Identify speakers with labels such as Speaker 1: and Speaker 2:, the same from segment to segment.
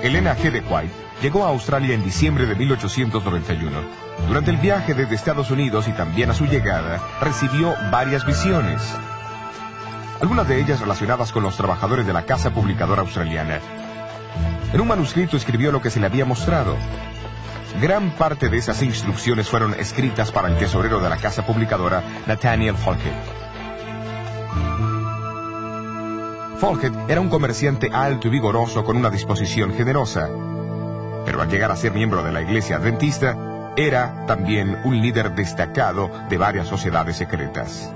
Speaker 1: Elena G. de White llegó a Australia en diciembre de 1891. Durante el viaje desde Estados Unidos y también a su llegada, recibió varias visiones. Algunas de ellas relacionadas con los trabajadores de la casa publicadora australiana. En un manuscrito escribió lo que se le había mostrado. Gran parte de esas instrucciones fueron escritas para el tesorero de la casa publicadora, Nathaniel Folkett. Folkett era un comerciante alto y vigoroso con una disposición generosa. Pero al llegar a ser miembro de la iglesia adventista, era también un líder destacado de varias sociedades secretas.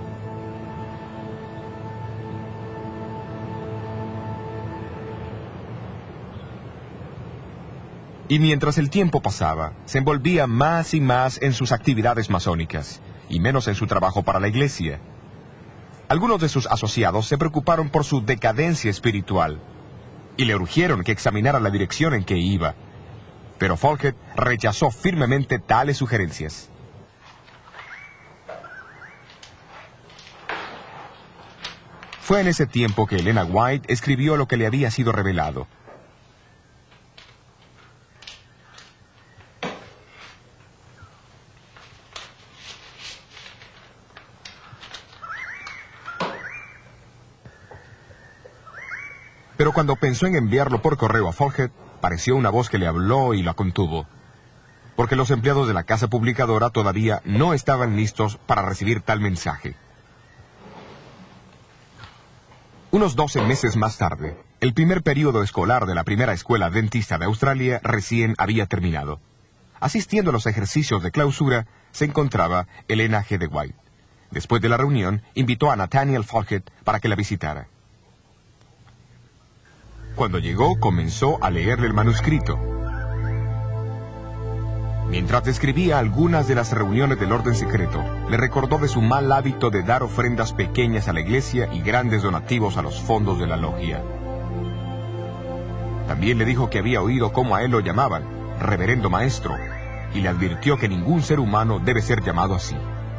Speaker 1: Y mientras el tiempo pasaba, se envolvía más y más en sus actividades masónicas, y menos en su trabajo para la iglesia. Algunos de sus asociados se preocuparon por su decadencia espiritual, y le urgieron que examinara la dirección en que iba. Pero Folkett rechazó firmemente tales sugerencias. Fue en ese tiempo que Elena White escribió lo que le había sido revelado. Pero cuando pensó en enviarlo por correo a Folkett, pareció una voz que le habló y la contuvo. Porque los empleados de la casa publicadora todavía no estaban listos para recibir tal mensaje. Unos 12 meses más tarde, el primer período escolar de la primera escuela adventista de Australia recién había terminado. Asistiendo a los ejercicios de clausura, se encontraba Elena G. de White. Después de la reunión, invitó a Nathaniel Folkett para que la visitara. Cuando llegó, comenzó a leerle el manuscrito. Mientras describía algunas de las reuniones del orden secreto, le recordó de su mal hábito de dar ofrendas pequeñas a la iglesia y grandes donativos a los fondos de la logia. También le dijo que había oído cómo a él lo llamaban, reverendo maestro, y le advirtió que ningún ser humano debe ser llamado así.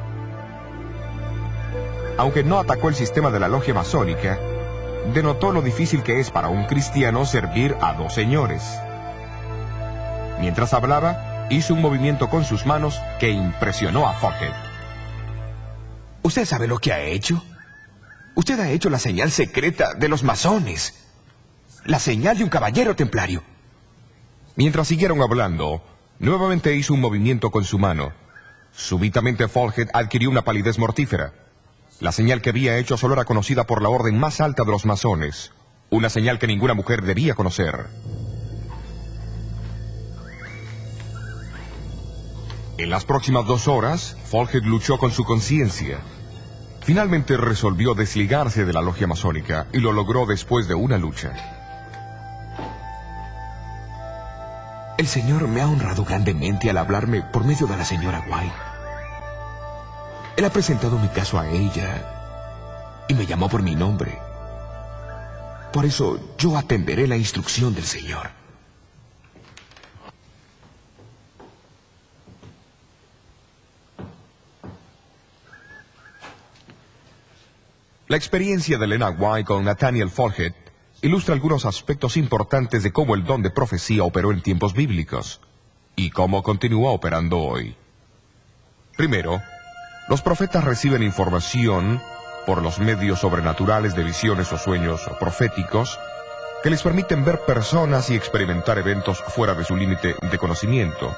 Speaker 1: Aunque no atacó el sistema de la logia masónica, denotó lo difícil que es para un cristiano servir a dos señores. Mientras hablaba, hizo un movimiento con sus manos que impresionó a Folkett.
Speaker 2: ¿Usted sabe lo que ha hecho? Usted ha hecho la señal secreta de los masones. La señal de un caballero templario.
Speaker 1: Mientras siguieron hablando, nuevamente hizo un movimiento con su mano. Súbitamente Folkett adquirió una palidez mortífera. La señal que había hecho solo era conocida por la orden más alta de los masones, una señal que ninguna mujer debía conocer. En las próximas 2 horas, Folkett luchó con su conciencia. Finalmente resolvió desligarse de la logia masónica y lo logró después de una lucha.
Speaker 2: El Señor me ha honrado grandemente al hablarme por medio de la señora White. Él ha presentado mi caso a ella y me llamó por mi nombre. Por eso yo atenderé la instrucción del Señor.
Speaker 1: La experiencia de Elena White con Nathaniel Folkett ilustra algunos aspectos importantes de cómo el don de profecía operó en tiempos bíblicos y cómo continúa operando hoy. Primero, los profetas reciben información por los medios sobrenaturales de visiones o sueños proféticos que les permiten ver personas y experimentar eventos fuera de su límite de conocimiento.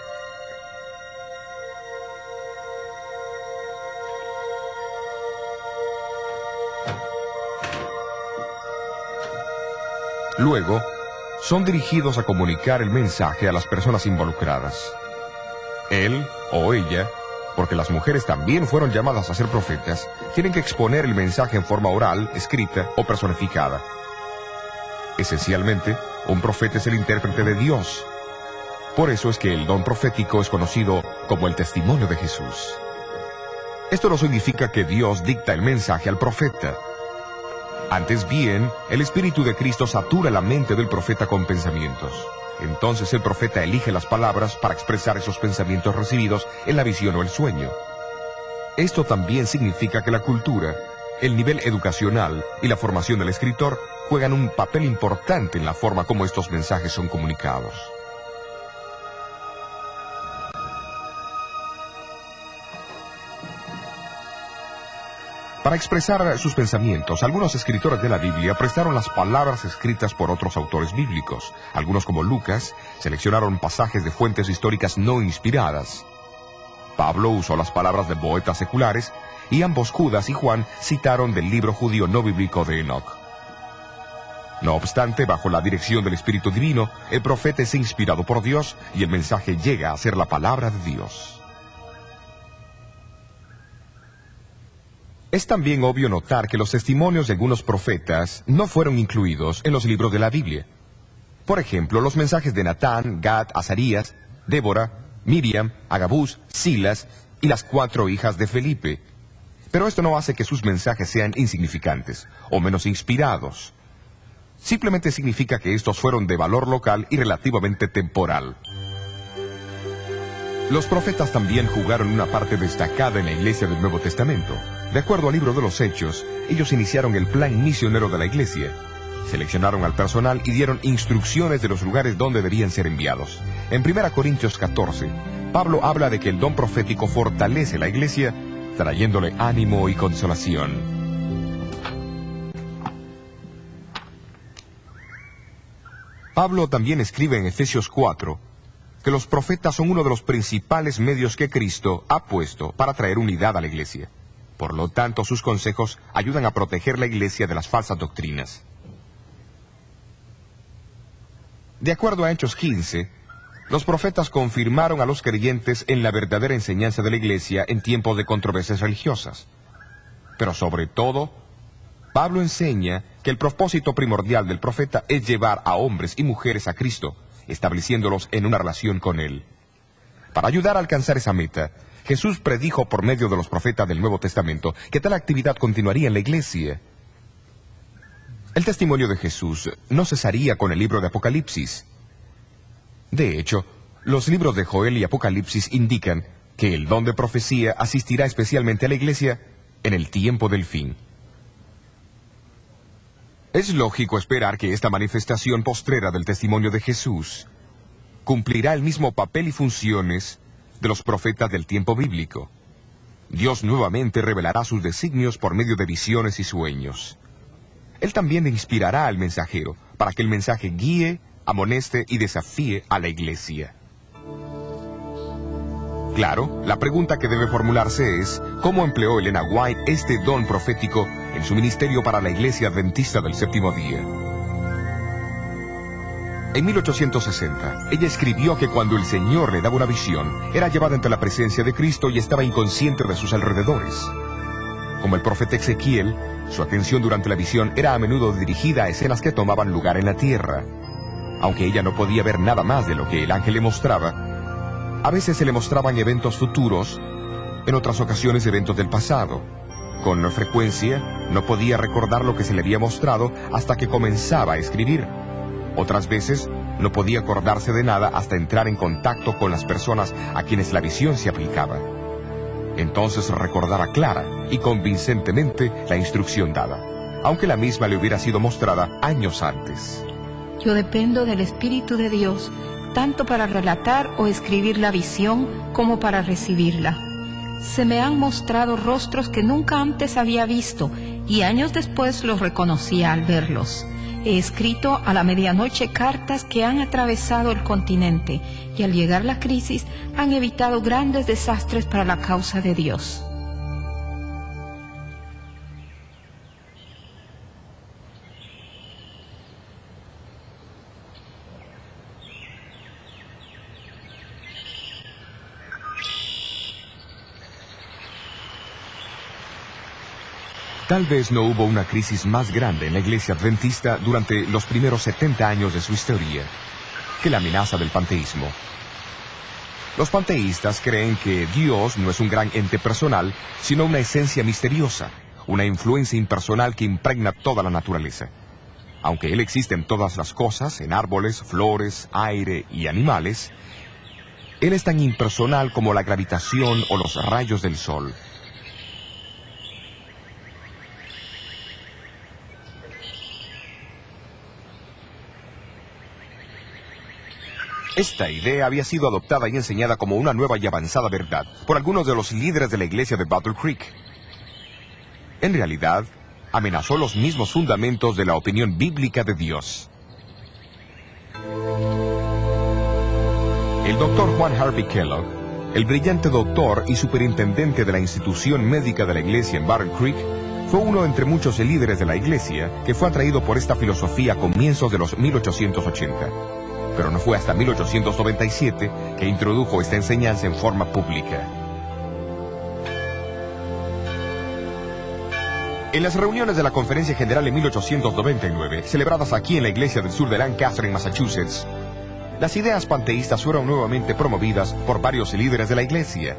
Speaker 1: Luego, son dirigidos a comunicar el mensaje a las personas involucradas. Él o ella, porque las mujeres también fueron llamadas a ser profetas, tienen que exponer el mensaje en forma oral, escrita o personificada. Esencialmente, un profeta es el intérprete de Dios. Por eso es que el don profético es conocido como el testimonio de Jesús. Esto no significa que Dios dicta el mensaje al profeta. Antes bien, el Espíritu de Cristo satura la mente del profeta con pensamientos. Entonces el profeta elige las palabras para expresar esos pensamientos recibidos en la visión o el sueño. Esto también significa que la cultura, el nivel educacional y la formación del escritor juegan un papel importante en la forma como estos mensajes son comunicados. Para expresar sus pensamientos, algunos escritores de la Biblia prestaron las palabras escritas por otros autores bíblicos. Algunos, como Lucas, seleccionaron pasajes de fuentes históricas no inspiradas. Pablo usó las palabras de poetas seculares, y ambos, Judas y Juan, citaron del libro judío no bíblico de Enoch. No obstante, bajo la dirección del Espíritu Divino, el profeta es inspirado por Dios y el mensaje llega a ser la palabra de Dios. Es también obvio notar que los testimonios de algunos profetas no fueron incluidos en los libros de la Biblia. Por ejemplo, los mensajes de Natán, Gad, Azarías, Débora, Miriam, Agabús, Silas y las 4 hijas de Felipe. Pero esto no hace que sus mensajes sean insignificantes o menos inspirados. Simplemente significa que estos fueron de valor local y relativamente temporal. Los profetas también jugaron una parte destacada en la iglesia del Nuevo Testamento. De acuerdo al libro de los Hechos, ellos iniciaron el plan misionero de la iglesia. Seleccionaron al personal y dieron instrucciones de los lugares donde debían ser enviados. En 1 Corintios 14, Pablo habla de que el don profético fortalece la iglesia, trayéndole ánimo y consolación. Pablo también escribe en Efesios 4 que los profetas son uno de los principales medios que Cristo ha puesto para traer unidad a la iglesia. Por lo tanto, sus consejos ayudan a proteger la iglesia de las falsas doctrinas. De acuerdo a Hechos 15, los profetas confirmaron a los creyentes en la verdadera enseñanza de la iglesia en tiempos de controversias religiosas. Pero sobre todo, Pablo enseña que el propósito primordial del profeta es llevar a hombres y mujeres a Cristo, estableciéndolos en una relación con Él. Para ayudar a alcanzar esa meta, Jesús predijo por medio de los profetas del Nuevo Testamento que tal actividad continuaría en la iglesia. El testimonio de Jesús no cesaría con el libro de Apocalipsis. De hecho, los libros de Joel y Apocalipsis indican que el don de profecía asistirá especialmente a la iglesia en el tiempo del fin. Es lógico esperar que esta manifestación postrera del testimonio de Jesús cumplirá el mismo papel y funciones de los profetas del tiempo bíblico. Dios nuevamente revelará sus designios por medio de visiones y sueños. Él también inspirará al mensajero para que el mensaje guíe, amoneste y desafíe a la iglesia. Claro, la pregunta que debe formularse es, ¿cómo empleó Elena White este don profético en su ministerio para la Iglesia Adventista del Séptimo Día? En 1860, ella escribió que cuando el Señor le daba una visión, era llevada ante la presencia de Cristo y estaba inconsciente de sus alrededores. Como el profeta Ezequiel, su atención durante la visión era a menudo dirigida a escenas que tomaban lugar en la tierra. Aunque ella no podía ver nada más de lo que el ángel le mostraba, a veces se le mostraban eventos futuros, en otras ocasiones eventos del pasado. Con frecuencia, no podía recordar lo que se le había mostrado hasta que comenzaba a escribir. Otras veces, no podía acordarse de nada hasta entrar en contacto con las personas a quienes la visión se aplicaba. Entonces recordaba clara y convincentemente la instrucción dada, aunque la misma le hubiera sido mostrada años antes.
Speaker 3: Yo dependo del Espíritu de Dios, tanto para relatar o escribir la visión como para recibirla. Se me han mostrado rostros que nunca antes había visto y años después los reconocía al verlos. He escrito a la medianoche cartas que han atravesado el continente y al llegar la crisis han evitado grandes desastres para la causa de Dios.
Speaker 1: Tal vez no hubo una crisis más grande en la iglesia adventista durante los primeros 70 años de su historia que la amenaza del panteísmo. Los panteístas creen que Dios no es un gran ente personal, sino una esencia misteriosa, una influencia impersonal que impregna toda la naturaleza. Aunque Él existe en todas las cosas, en árboles, flores, aire y animales, Él es tan impersonal como la gravitación o los rayos del sol. Esta idea había sido adoptada y enseñada como una nueva y avanzada verdad por algunos de los líderes de la iglesia de Battle Creek. En realidad, amenazó los mismos fundamentos de la opinión bíblica de Dios. El doctor Juan Harvey Kellogg, el brillante doctor y superintendente de la institución médica de la iglesia en Battle Creek, fue uno entre muchos líderes de la iglesia que fue atraído por esta filosofía a comienzos de los 1880. Pero no fue hasta 1897 que introdujo esta enseñanza en forma pública. En las reuniones de la Conferencia General en 1899, celebradas aquí en la iglesia del sur de Lancaster, en Massachusetts, las ideas panteístas fueron nuevamente promovidas por varios líderes de la iglesia.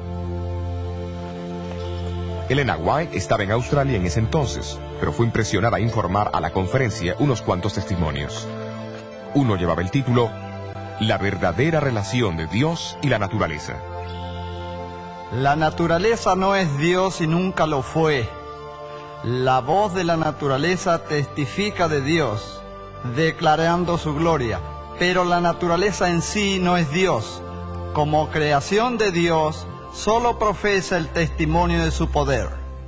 Speaker 1: Elena White estaba en Australia en ese entonces, pero fue impresionada a informar a la conferencia unos cuantos testimonios. Uno llevaba el título La verdadera relación de Dios y la naturaleza.
Speaker 4: La naturaleza no es Dios y nunca lo fue. La voz de la naturaleza testifica de Dios, declarando su gloria, pero la naturaleza en sí no es Dios. Como creación de Dios, solo profesa el testimonio de su poder.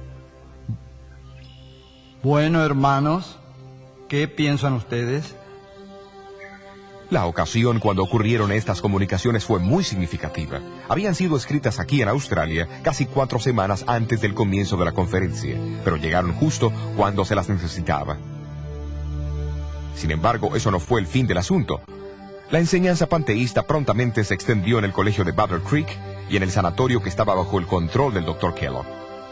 Speaker 4: Bueno, hermanos, ¿qué piensan ustedes?
Speaker 1: La ocasión cuando ocurrieron estas comunicaciones fue muy significativa. Habían sido escritas aquí en Australia casi 4 semanas antes del comienzo de la conferencia, pero llegaron justo cuando se las necesitaba. Sin embargo, eso no fue el fin del asunto. La enseñanza panteísta prontamente se extendió en el colegio de Battle Creek y en el sanatorio que estaba bajo el control del Dr. Kellogg.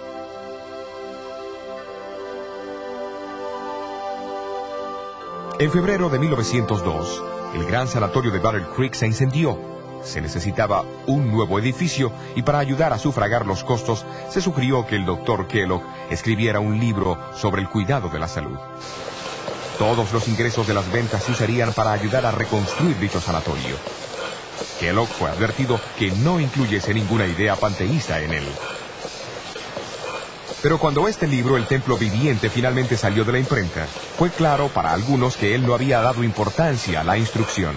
Speaker 1: En febrero de 1902, el gran sanatorio de Battle Creek se incendió. Se necesitaba un nuevo edificio y para ayudar a sufragar los costos, se sugirió que el Dr. Kellogg escribiera un libro sobre el cuidado de la salud. Todos los ingresos de las ventas se usarían para ayudar a reconstruir dicho sanatorio. Kellogg fue advertido que no incluyese ninguna idea panteísta en él. Pero cuando este libro, El Templo Viviente, finalmente salió de la imprenta, fue claro para algunos que él no había dado importancia a la instrucción.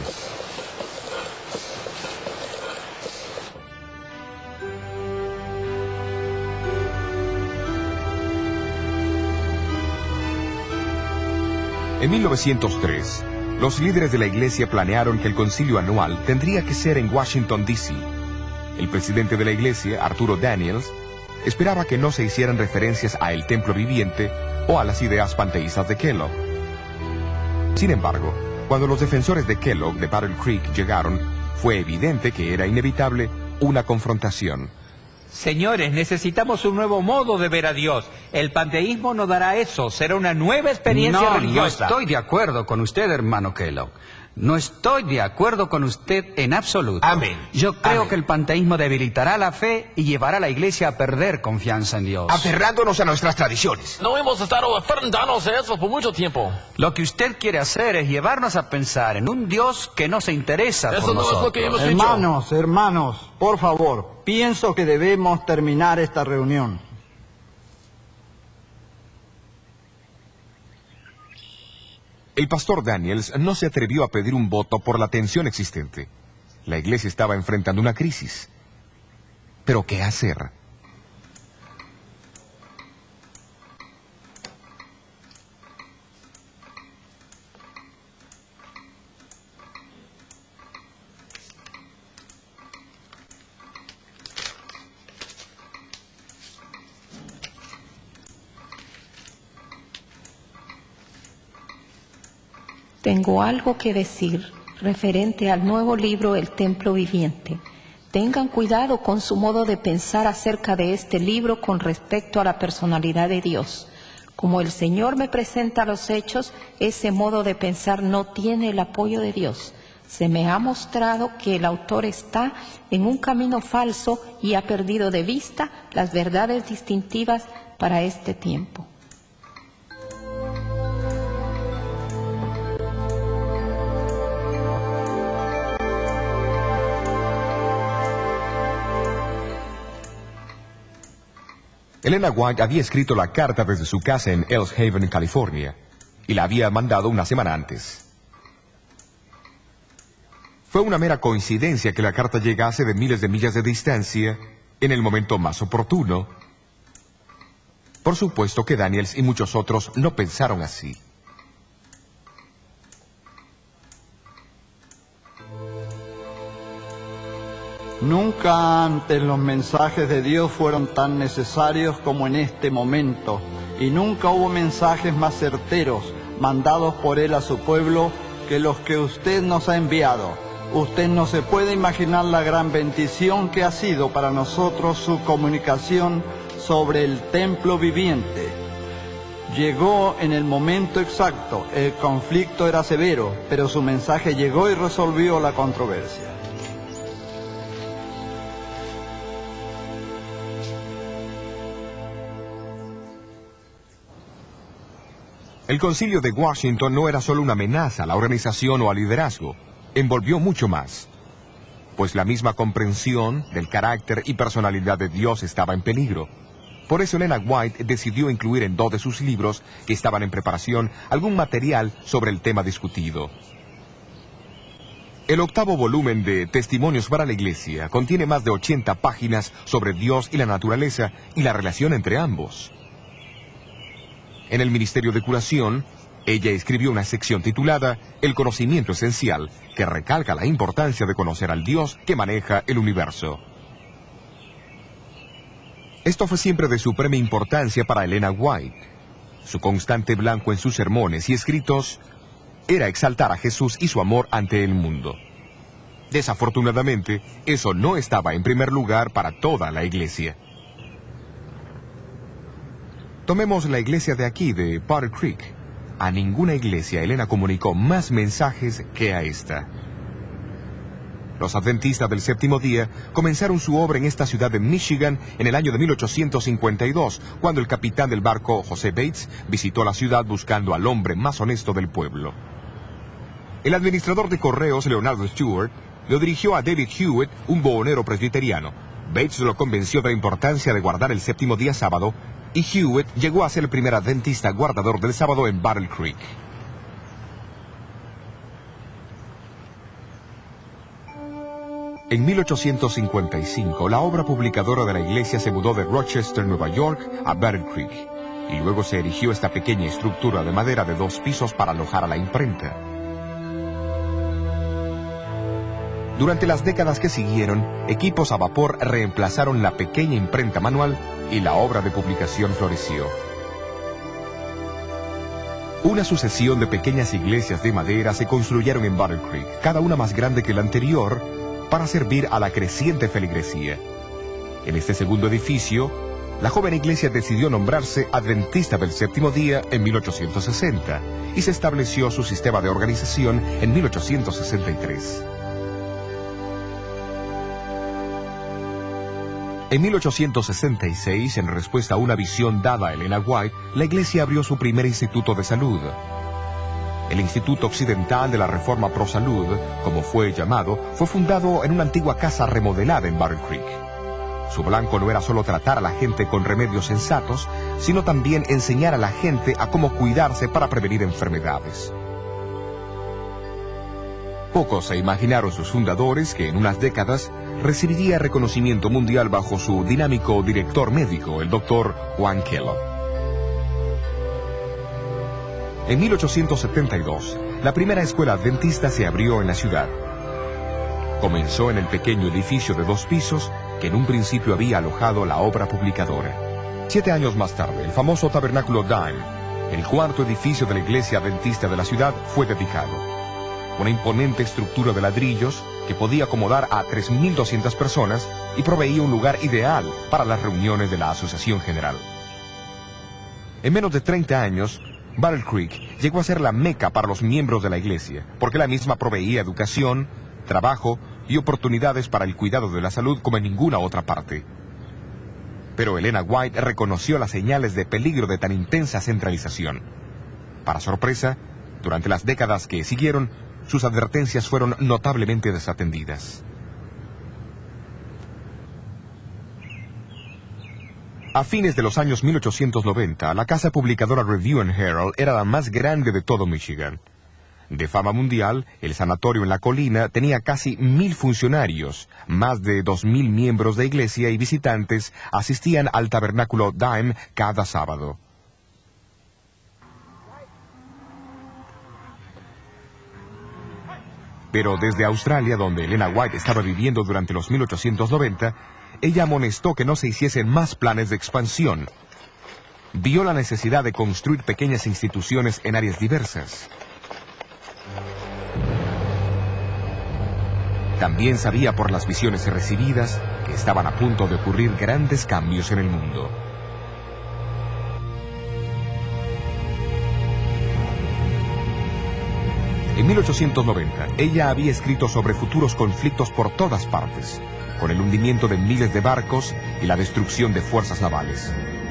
Speaker 1: En 1903, los líderes de la iglesia planearon que el concilio anual tendría que ser en Washington, D.C. El presidente de la iglesia, Arturo Daniels, esperaba que no se hicieran referencias a El Templo Viviente o a las ideas panteístas de Kellogg. Sin embargo, cuando los defensores de Kellogg de Battle Creek llegaron, fue evidente que era inevitable una confrontación.
Speaker 5: Señores, necesitamos un nuevo modo de ver a Dios. El panteísmo no dará eso, será una nueva experiencia religiosa.
Speaker 6: No estoy de acuerdo con usted, hermano Kellogg. No estoy de acuerdo con usted en absoluto.
Speaker 2: Amén.
Speaker 6: Yo creo
Speaker 2: Amén.
Speaker 6: que el panteísmo debilitará la fe y llevará a la iglesia a perder confianza en Dios.
Speaker 2: Aferrándonos a nuestras tradiciones.
Speaker 7: No hemos estado aferrándonos a eso por mucho tiempo.
Speaker 6: Lo que usted quiere hacer es llevarnos a pensar en un Dios que no se interesa por
Speaker 7: Eso no
Speaker 6: nosotros.
Speaker 7: es lo que hemos dicho.
Speaker 4: Hermanos, por favor, pienso que debemos terminar esta reunión.
Speaker 1: El pastor Daniels no se atrevió a pedir un voto por la tensión existente. La iglesia estaba enfrentando una crisis. ¿Pero qué hacer?
Speaker 3: Tengo algo que decir referente al nuevo libro El Templo Viviente. Tengan cuidado con su modo de pensar acerca de este libro con respecto a la personalidad de Dios. Como el Señor me presenta los hechos, ese modo de pensar no tiene el apoyo de Dios. Se me ha mostrado que el autor está en un camino falso y ha perdido de vista las verdades distintivas para este tiempo.
Speaker 1: Elena White había escrito la carta desde su casa en Ells Haven, California, y la había mandado una semana antes. Fue una mera coincidencia que la carta llegase de miles de millas de distancia en el momento más oportuno. Por supuesto que Daniels y muchos otros no pensaron así.
Speaker 4: Nunca antes los mensajes de Dios fueron tan necesarios como en este momento, y nunca hubo mensajes más certeros mandados por Él a su pueblo que los que usted nos ha enviado. Usted no se puede imaginar la gran bendición que ha sido para nosotros su comunicación sobre el templo viviente. Llegó en el momento exacto. El conflicto era severo, pero su mensaje llegó y resolvió la controversia.
Speaker 1: El Concilio de Washington no era solo una amenaza a la organización o al liderazgo, envolvió mucho más, pues la misma comprensión del carácter y personalidad de Dios estaba en peligro. Por eso Elena White decidió incluir en 2 de sus libros, que estaban en preparación, algún material sobre el tema discutido. El 8º volumen de Testimonios para la Iglesia contiene más de 80 páginas sobre Dios y la naturaleza y la relación entre ambos. En el Ministerio de Curación, ella escribió una sección titulada El conocimiento esencial, que recalca la importancia de conocer al Dios que maneja el universo. Esto fue siempre de suprema importancia para Elena White. Su constante blanco en sus sermones y escritos era exaltar a Jesús y su amor ante el mundo. Desafortunadamente, eso no estaba en primer lugar para toda la iglesia. Tomemos la iglesia de aquí, de Battle Creek. A ninguna iglesia Elena comunicó más mensajes que a esta. Los adventistas del séptimo día comenzaron su obra en esta ciudad de Michigan en el año de 1852, cuando el capitán del barco, José Bates, visitó la ciudad buscando al hombre más honesto del pueblo. El administrador de correos, Leonardo Stewart, lo dirigió a David Hewitt, un buhonero presbiteriano. Bates lo convenció de la importancia de guardar el séptimo día sábado, y Hewitt llegó a ser el primer adventista guardador del sábado en Battle Creek. En 1855, la obra publicadora de la iglesia se mudó de Rochester, Nueva York, a Battle Creek, y luego se erigió esta pequeña estructura de madera de 2 pisos para alojar a la imprenta. Durante las décadas que siguieron, equipos a vapor reemplazaron la pequeña imprenta manual y la obra de publicación floreció. Una sucesión de pequeñas iglesias de madera se construyeron en Battle Creek, cada una más grande que la anterior, para servir a la creciente feligresía. En este segundo edificio, la joven iglesia decidió nombrarse Adventista del Séptimo Día en 1860 y se estableció su sistema de organización en 1863. En 1866, en respuesta a una visión dada a Elena White, la iglesia abrió su primer instituto de salud. El Instituto Occidental de la Reforma Pro Salud, como fue llamado, fue fundado en una antigua casa remodelada en Battle Creek. Su blanco no era solo tratar a la gente con remedios sensatos, sino también enseñar a la gente a cómo cuidarse para prevenir enfermedades. Pocos se imaginaron sus fundadores que en unas décadas recibiría reconocimiento mundial bajo su dinámico director médico, el Dr. Juan Kellogg. En 1872, la primera escuela adventista se abrió en la ciudad. Comenzó en el pequeño edificio de 2 pisos que en un principio había alojado la obra publicadora. 7 años más tarde, el famoso Tabernáculo Dime, el 4º edificio de la iglesia adventista de la ciudad, fue dedicado. Una imponente estructura de ladrillos que podía acomodar a 3.200 personas y proveía un lugar ideal para las reuniones de la Asociación General. En menos de 30 años, Battle Creek llegó a ser la meca para los miembros de la iglesia, porque la misma proveía educación, trabajo y oportunidades para el cuidado de la salud como en ninguna otra parte. Pero Elena White reconoció las señales de peligro de tan intensa centralización. Para sorpresa, durante las décadas que siguieron, sus advertencias fueron notablemente desatendidas. A fines de los años 1890, la casa publicadora Review and Herald era la más grande de todo Michigan. De fama mundial, el sanatorio en la colina tenía casi 1000 funcionarios, más de 2000 miembros de iglesia y visitantes asistían al tabernáculo Dime cada sábado. Pero desde Australia, donde Elena White estaba viviendo durante los 1890, ella amonestó que no se hiciesen más planes de expansión. Vio la necesidad de construir pequeñas instituciones en áreas diversas. También sabía por las visiones recibidas que estaban a punto de ocurrir grandes cambios en el mundo. En 1890, ella había escrito sobre futuros conflictos por todas partes, con el hundimiento de miles de barcos y la destrucción de fuerzas navales.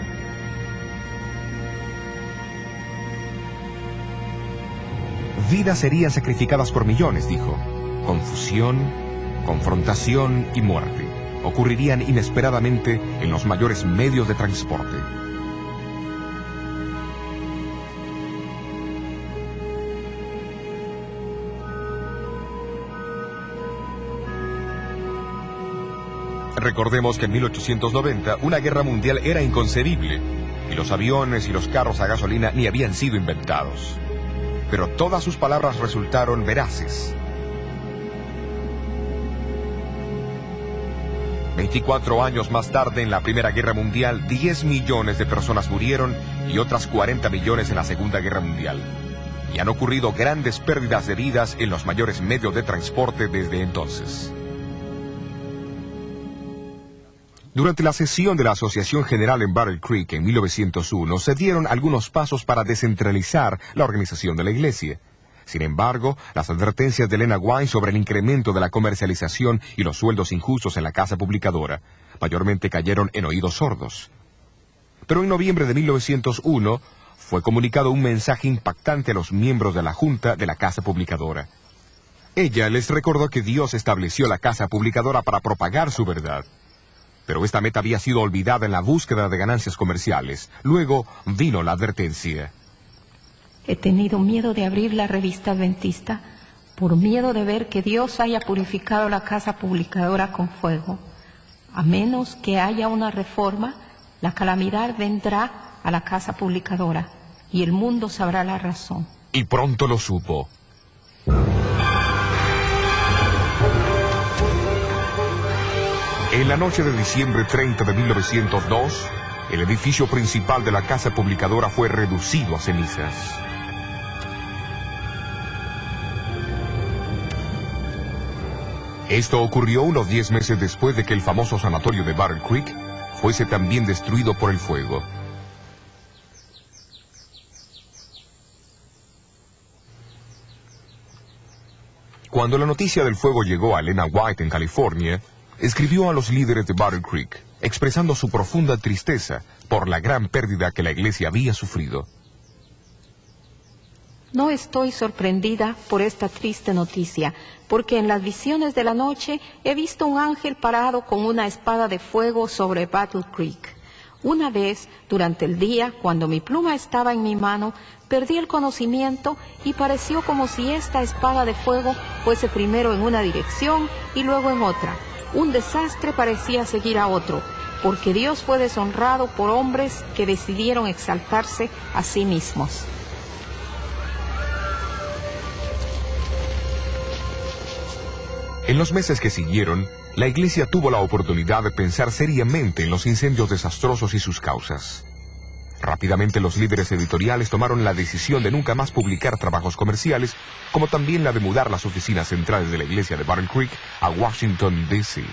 Speaker 1: Vidas serían sacrificadas por millones, dijo. Confusión, confrontación y muerte ocurrirían inesperadamente en los mayores medios de transporte. Recordemos que en 1890 una guerra mundial era inconcebible y los aviones y los carros a gasolina ni habían sido inventados. Pero todas sus palabras resultaron veraces. 24 años más tarde, en la Primera Guerra Mundial, 10 millones de personas murieron y otras 40 millones en la Segunda Guerra Mundial. Y han ocurrido grandes pérdidas de vidas en los mayores medios de transporte desde entonces. Durante la sesión de la Asociación General en Battle Creek en 1901, se dieron algunos pasos para descentralizar la organización de la iglesia. Sin embargo, las advertencias de Elena White sobre el incremento de la comercialización y los sueldos injustos en la casa publicadora mayormente cayeron en oídos sordos. Pero en noviembre de 1901 fue comunicado un mensaje impactante a los miembros de la Junta de la Casa Publicadora. Ella les recordó que Dios estableció la Casa Publicadora para propagar su verdad. Pero esta meta había sido olvidada en la búsqueda de ganancias comerciales. Luego vino la advertencia.
Speaker 3: He tenido miedo de abrir la revista adventista por miedo de ver que Dios haya purificado la casa publicadora con fuego. A menos que haya una reforma, la calamidad vendrá a la casa publicadora y el mundo sabrá la razón.
Speaker 1: Y pronto lo supo. En la noche de diciembre 30 de 1902, el edificio principal de la casa publicadora fue reducido a cenizas. Esto ocurrió unos 10 meses después de que el famoso sanatorio de Battle Creek fuese también destruido por el fuego. Cuando la noticia del fuego llegó a Elena White en California, escribió a los líderes de Battle Creek, expresando su profunda tristeza por la gran pérdida que la iglesia había sufrido.
Speaker 3: No estoy sorprendida por esta triste noticia, porque en las visiones de la noche he visto un ángel parado con una espada de fuego sobre Battle Creek. Una vez, durante el día, cuando mi pluma estaba en mi mano, perdí el conocimiento y pareció como si esta espada de fuego fuese primero en una dirección y luego en otra. Un desastre parecía seguir a otro, porque Dios fue deshonrado por hombres que decidieron exaltarse a sí mismos.
Speaker 1: En los meses que siguieron, la iglesia tuvo la oportunidad de pensar seriamente en los incendios desastrosos y sus causas. Rápidamente los líderes editoriales tomaron la decisión de nunca más publicar trabajos comerciales, como también la de mudar las oficinas centrales de la iglesia de Battle Creek a Washington, D.C.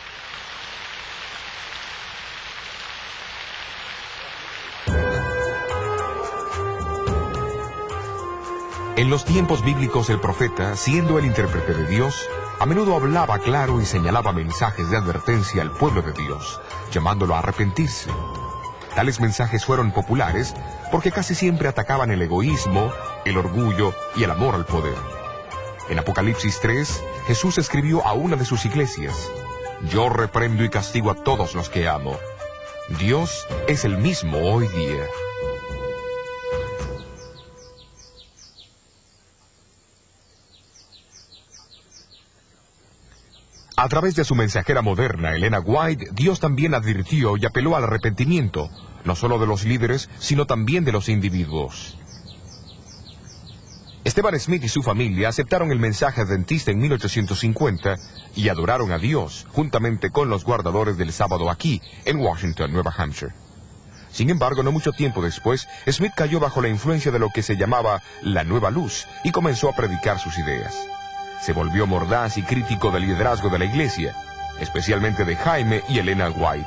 Speaker 1: En los tiempos bíblicos, el profeta, siendo el intérprete de Dios, a menudo hablaba claro y señalaba mensajes de advertencia al pueblo de Dios, llamándolo a arrepentirse. Tales mensajes fueron populares porque casi siempre atacaban el egoísmo, el orgullo y el amor al poder. En Apocalipsis 3, Jesús escribió a una de sus iglesias: «Yo reprendo y castigo a todos los que amo». Dios es el mismo hoy día. A través de su mensajera moderna, Elena White, Dios también advirtió y apeló al arrepentimiento, no solo de los líderes, sino también de los individuos. Esteban Smith y su familia aceptaron el mensaje adventista en 1850 y adoraron a Dios, juntamente con los guardadores del sábado aquí, en Washington, Nueva Hampshire. Sin embargo, no mucho tiempo después, Smith cayó bajo la influencia de lo que se llamaba la Nueva Luz y comenzó a predicar sus ideas. Se volvió mordaz y crítico del liderazgo de la iglesia, especialmente de Jaime y Elena White.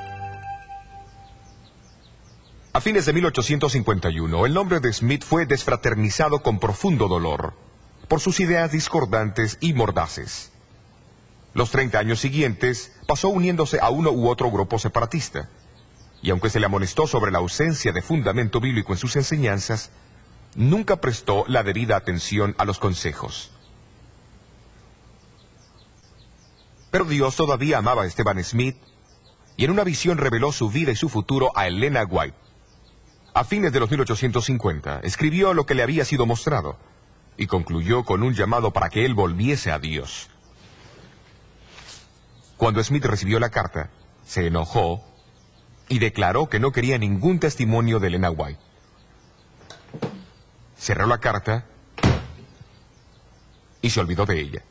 Speaker 1: A fines de 1851, el nombre de Smith fue desfraternizado con profundo dolor por sus ideas discordantes y mordaces. Los 30 años siguientes pasó uniéndose a uno u otro grupo separatista, y aunque se le amonestó sobre la ausencia de fundamento bíblico en sus enseñanzas, nunca prestó la debida atención a los consejos. Pero Dios todavía amaba a Esteban Smith, y en una visión reveló su vida y su futuro a Elena White. A fines de los 1850, escribió lo que le había sido mostrado, y concluyó con un llamado para que él volviese a Dios. Cuando Smith recibió la carta, se enojó y declaró que no quería ningún testimonio de Elena White. Cerró la carta y se olvidó de ella.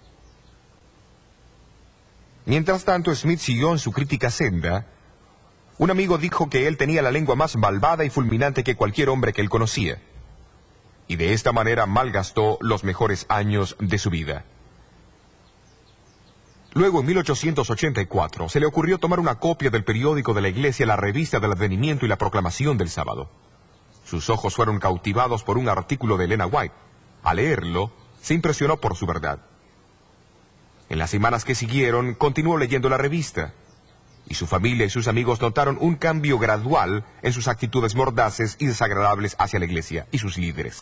Speaker 1: Mientras tanto, Smith siguió en su crítica senda. Un amigo dijo que él tenía la lengua más malvada y fulminante que cualquier hombre que él conocía, y de esta manera malgastó los mejores años de su vida. Luego, en 1884, se le ocurrió tomar una copia del periódico de la iglesia, la Revista del Advenimiento y la Proclamación del Sábado. Sus ojos fueron cautivados por un artículo de Elena White. Al leerlo, se impresionó por su verdad. En las semanas que siguieron, continuó leyendo la revista, y su familia y sus amigos notaron un cambio gradual en sus actitudes mordaces y desagradables hacia la iglesia y sus líderes.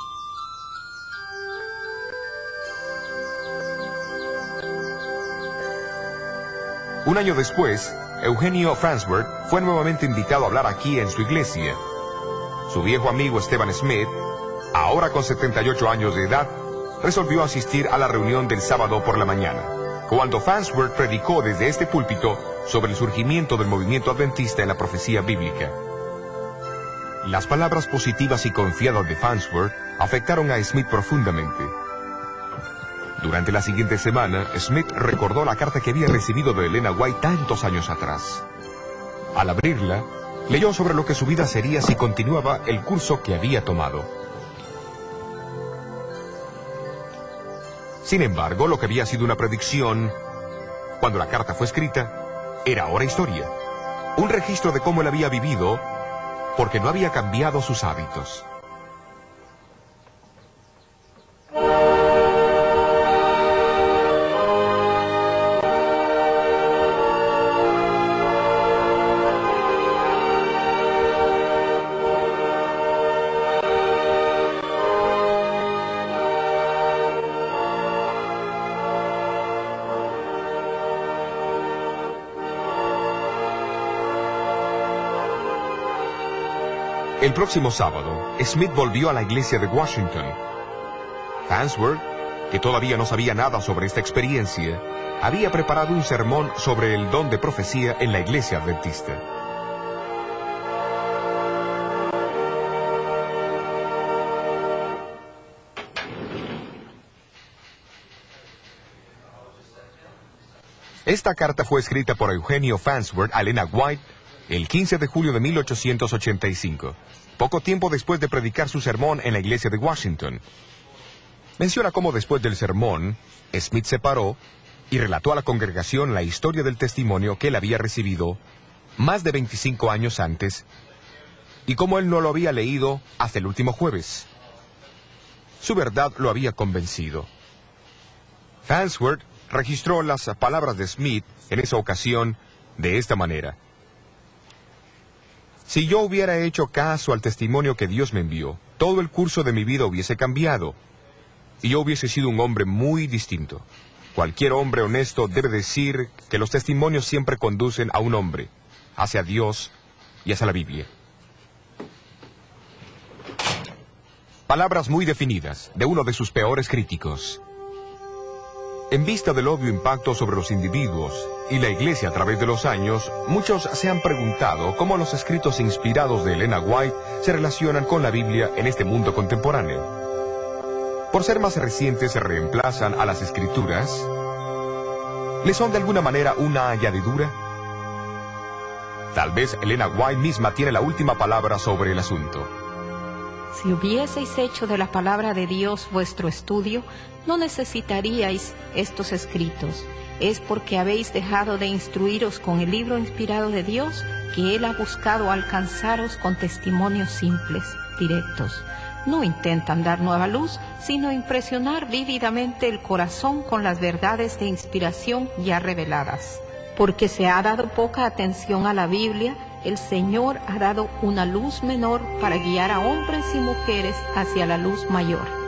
Speaker 1: Un año después, Eugenio Farnsworth fue nuevamente invitado a hablar aquí en su iglesia. Su viejo amigo Esteban Smith, ahora con 78 años de edad, resolvió asistir a la reunión del sábado por la mañana, cuando Farnsworth predicó desde este púlpito sobre el surgimiento del movimiento adventista en la profecía bíblica. Las palabras positivas y confiadas de Farnsworth afectaron a Smith profundamente. Durante la siguiente semana, Smith recordó la carta que había recibido de Elena White tantos años atrás. Al abrirla, leyó sobre lo que su vida sería si continuaba el curso que había tomado. Sin embargo, lo que había sido una predicción cuando la carta fue escrita, era ahora historia. Un registro de cómo él había vivido, porque no había cambiado sus hábitos. El próximo sábado, Smith volvió a la iglesia de Washington. Farnsworth, que todavía no sabía nada sobre esta experiencia, había preparado un sermón sobre el don de profecía en la iglesia adventista. Esta carta fue escrita por Eugenio Farnsworth a Elena White el 15 de julio de 1885, poco tiempo después de predicar su sermón en la iglesia de Washington. Menciona cómo después del sermón, Smith se paró y relató a la congregación la historia del testimonio que él había recibido más de 25 años antes y cómo él no lo había leído hasta el último jueves. Su verdad lo había convencido. Farnsworth registró las palabras de Smith en esa ocasión de esta manera: si yo hubiera hecho caso al testimonio que Dios me envió, todo el curso de mi vida hubiese cambiado, y yo hubiese sido un hombre muy distinto. Cualquier hombre honesto debe decir que los testimonios siempre conducen a un hombre, hacia Dios y hacia la Biblia. Palabras muy definidas de uno de sus peores críticos. En vista del obvio impacto sobre los individuos y la Iglesia a través de los años, muchos se han preguntado cómo los escritos inspirados de Elena White se relacionan con la Biblia en este mundo contemporáneo. Por ser más recientes, se reemplazan a las Escrituras. ¿Le son de alguna manera una añadidura? Tal vez Elena White misma tiene la última palabra sobre el asunto.
Speaker 3: Si hubieseis hecho de la palabra de Dios vuestro estudio, no necesitaríais estos escritos. Es porque habéis dejado de instruiros con el libro inspirado de Dios que Él ha buscado alcanzaros con testimonios simples, directos. No intentan dar nueva luz, sino impresionar vívidamente el corazón con las verdades de inspiración ya reveladas. Porque se ha dado poca atención a la Biblia, el Señor ha dado una luz menor para guiar a hombres y mujeres hacia la luz mayor.